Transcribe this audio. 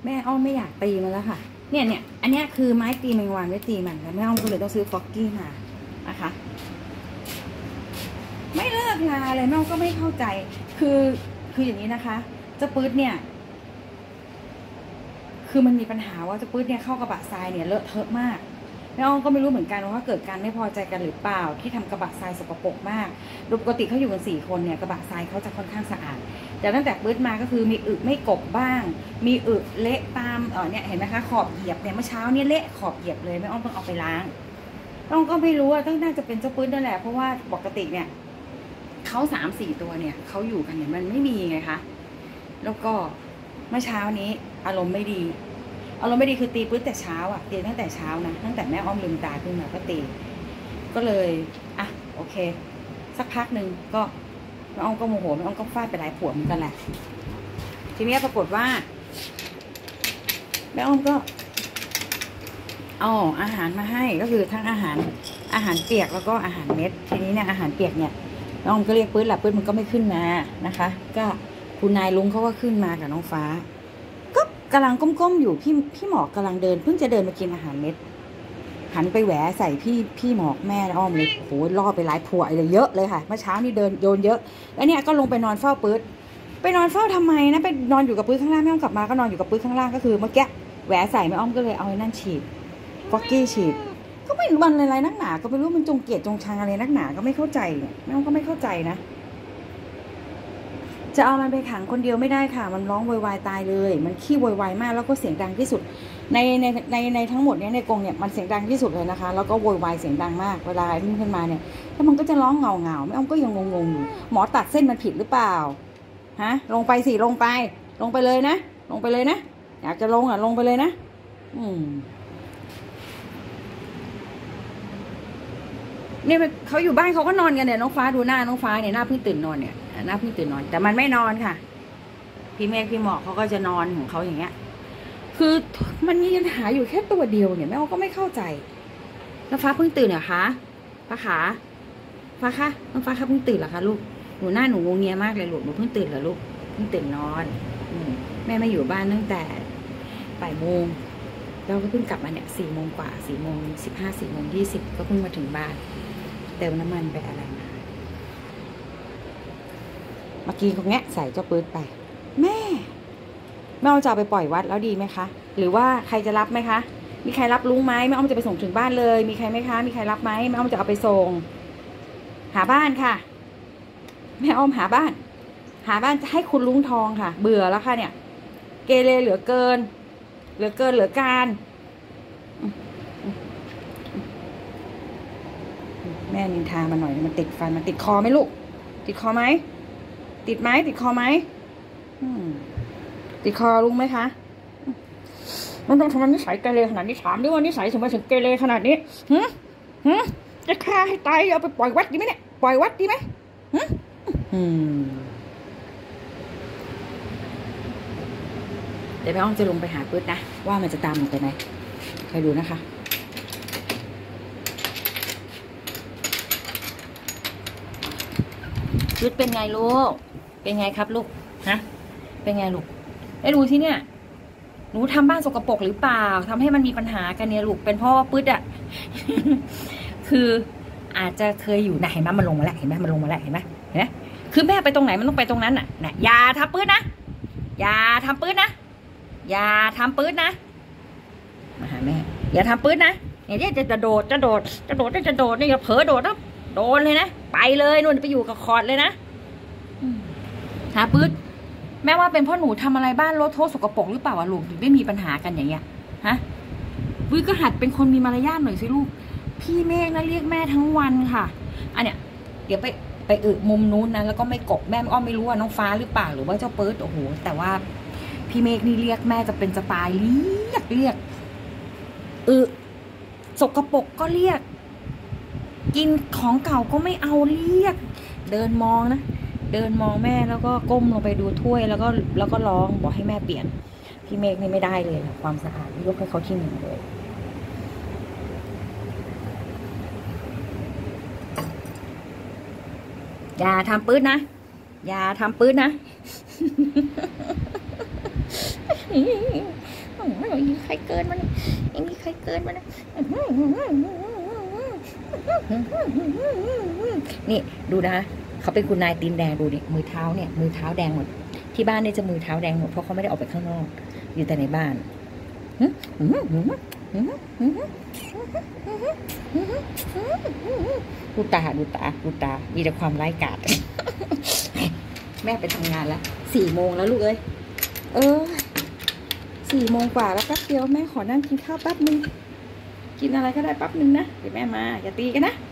แม่อ้อมไม่อยากตีมันแล้วค่ะเนี่ยอันนี้คือไม้ตีแมงวันไว้ตีมันแล้วแม่อ้อมก็เลยต้องซื้อฟ็อกกี้มานะคะไม่เลิกลาเลยแม่อ้อมก็ไม่เข้าใจคืออย่างนี้นะคะเจ้าปื๊ดเนี่ยคือมันมีปัญหาว่าเจ้าปื๊ดเนี่ยเข้ากระบะทรายเนี่ยเลอะเทอะมากแม่อ้อมก็ไม่รู้เหมือนกันว่าเกิดการไม่พอใจกันหรือเปล่าที่ทำกระบะทรายสกปรกมากโดยปกติเขาอยู่กัน4 คนเนี่ยกระบะทรายเขาจะค่อนข้างสะอาดแต่ตั้งแต่ปื๊ดมาก็คือมีอึไม่กบบ้างมีอึเละตามเนี่ยเห็นไหมคะขอบเหยียบเนี่ยเมื่อเช้าเนี่ยเละขอบเหยียบเลยแม่อ้อมต้องเอาไปล้างอ้อมก็ไม่รู้ว่าต้องน่าจะเป็นเจ้าปื๊ดนั่นแหละเพราะว่าปกติเนี่ยเขา3-4 ตัวเนี่ยเขาอยู่กันเนี่ยมันไม่มีไงคะแล้วก็เมื่อเช้านี้อารมณ์ไม่ดีคือตีปื๊ดแต่เช้าอ่ะตีตั้งแต่เช้านะตั้งแต่แม่อ้อมลืมตาขึ้นมาก็ตีก็เลยอ่ะโอเคสักพักหนึ่งก็แม่อ้อมก็โมโหแม่อ้อมก็ฟาดไปหลายผัวเหมือนกันแหละทีนี้ปรากฏว่าแม่อ้อมก็เอาอาหารมาให้ก็คือทั้งอาหารเปียกแล้วก็อาหารเม็ดทีนี้เนี่ยอาหารเปียกเนี่ยแม่อ้อมก็เรียกปื๊ดแหละปื๊ดมันก็ไม่ขึ้นมานะคะก็คุณนายลุงเขาก็ขึ้นมากับน้องฟ้ากำลังก้มๆอยู่พี่หมอกกำลังเพิ่งจะเดินมากินอาหารเม็ดหันไปแหวใส่พี่หมอกแม่อ้อมเลยโอ้โหล่อไปหลายผัวเลยเยอะเลยค่ะเมื่อเช้านี่โยนเยอะแล้วเนี่ยก็ลงไปนอนเฝ้าปื๊ดไปนอนเฝ้าทำไมนะไปนอนอยู่กับปื๊ดข้างล่างแม่อ้อมกลับมาก็นอนอยู่กับปื๊ดข้างล่างก็คือเมื่อกี้แหวใส่แม่อ้อมก็เลยเอาไอ้นั่นฉีดฟอกกี้ฉีดก็ไม่รู้มันอะไรนักหนาก็ไม่รู้มันจงเกลียดจงชังอะไรนักหนาก็ไม่เข้าใจเนี่ยแม่อ้อมก็ไม่เข้าใจนะจะเอามันไปขังคนเดียวไม่ได้ค่ะมันร้องโวยวายตายเลยมันขี้โวยวายมากแล้วก็เสียงดังที่สุดในทั้งหมดนี้ในกรงเนี่ยมันเสียงดังที่สุดเลยนะคะแล้วก็โวยวายเสียงดังมากเวลาที่มันขึ้นมาเนี่ยแล้วมันก็จะร้องเงาแม่อ้อมก็ยังงงอยู่หมอตัดเส้นมันผิดหรือเปล่าฮะลงไปสิลงไปเลยนะอยากจะลงลงไปเลยนะเนี่ยเขาอยู่บ้านเขาก็นอนกันเนี่ยน้องฟ้าดูหน้าน้องฟ้าเนี่ยหน้าเพิ่งตื่นนอนเนี่ยหน้าเพิ่งตื่นนอนแต่มันไม่นอนค่ะพี่เมฆพี่หมอกเขาก็จะนอนของเขาอย่างเงี้ยคือมันมีปัญหาอยู่แค่ตัวเดียวเนี่ยแม่ก็ไม่เข้าใจแล้วฟ้าเพิ่งตื่นเหรอคะฟ้าคะน้องฟ้าเพิ่งตื่นเหรอคะลูกหนูหน้าหนูงงเงียมากเลยลูกหนูเพิ่งตื่นเหรอลูกเพิ่งตื่นนอนแม่ไม่อยู่บ้านตั้งแต่บ่ายโมงเราก็เพิ่งกลับมาเนี่ย4 โมงกว่า4 โมง 15 4 โมง 20ก็เพิ่งมาถึงบ้านเติมน้ำมันไปอะไรมาเมื่อกี้เขาแงะใส่เจ้าปื๊ดไปแม่เอาจะไปปล่อยวัดแล้วดีไหมคะหรือว่าใครจะรับไหมคะมีใครรับลุงไหมแม่อ้อมจะไปส่งถึงบ้านเลยมีใครไหมคะมีใครรับไหมแม่อ้อมจะเอาไปส่งหาบ้านค่ะแม่อ้อมหาบ้านจะให้คุณลุงทองค่ะเบื่อแล้วค่ะเนี่ยเกเรเหลือเกินเหลือการแม่นินทามาหน่อยมันติดฟันมันติดคอไหมลูกติดคอไหมติดคอไหมติดคอลุงไหมคะมันต้องทำนิสัยเกเรขนาดนี้ถามด้วยว่านิสัยถึงมาถึงเกเรขนาดนี้จะฆ่าให้ตายเอาไปปล่อยวัดดีไหมเนี่ยปล่อยวัดดีไหมเดี๋ยวแม่อ้อมจะลงไปหาปื๊ดนะว่ามันจะตามมันไปไหนใครดูนะคะปื๊ดเป็นไงลูกเป็นไงครับลูกฮะเป็นไงลูกได้ดูที่เนี่ยหนูทำบ้านสกปรกหรือเปล่าทำให้มันมีปัญหากันเนี่ยลูกเป็นเพราะว่าปื๊ดอ่ะ คืออาจจะเคยอยู่นะเห็นไหมมันลงมาแล้วเห็นไหมคือแม่ไปตรงไหนมันต้องไปตรงนั้นน่ะอย่าทำปื๊ดนะอย่าทำปื๊ดนะมาหาแม่อย่าทำปื๊ดนะเนี่ยจะโดดนี่อย่าเผลอโดดนะโดนเลยนะไปเลยนู่นไปอยู่กับคอร์ดเลยนะหาปื๊ดแม่ว่าเป็นเพราะหนูทำอะไรบ้านรถโทษสกปรกหรือเปล่าวะลูกถึงได้มีปัญหากันอย่างเงี้ยฮะปื๊ดก็หัดเป็นคนมีมารยาทหน่อยสิลูกพี่เมฆนะเรียกแม่ทั้งวันค่ะอันเนี้ยเดี๋ยวไปมุมนู้นนะแล้วก็ไม่กบแม่อ้อมไม่รู้ว่าน้องฟ้าหรือเปล่าหรือว่าเจ้าปื๊ดโอ้โหแต่ว่าพี่เมฆนี่เรียกแม่จะเป็นจะตายเรียกสกปรกก็เรียกกินของเก่าก็ไม่เอาเรียกเดินมองแม่แล้วก็ก้มลงไปดูถ้วยแล้วก็ร้องบอกให้แม่เปลี่ยนพี่เมฆนี่ไม่ได้เลยความสะอาดยกให้เขาที่1เลยอย่าทำปื๊ดนะไม่มีใครเกินมันไม่มีใครเกินมันนี่ดูนะเขาเป็นคุณนายตีนแดงดูดิมือเท้าเนี่ยมือเท้าแดงหมดที่บ้านเนี่ยจะมือเท้าแดงหมดเพราะเขาไม่ได้ออกไปข้างนอกอยู่แต่ในบ้านดูตามีแต่ความไร้กาจแม่ไปทำงานแล้ว4 โมงแล้วลูกเอ้ย4 โมงกว่าแล้วแป๊บเดียวแม่ขอนั่งกินข้าวแป๊บนึงกินอะไรก็ได้แป๊บนึงนะเดี๋ยวแม่มาอย่าตีกันนะ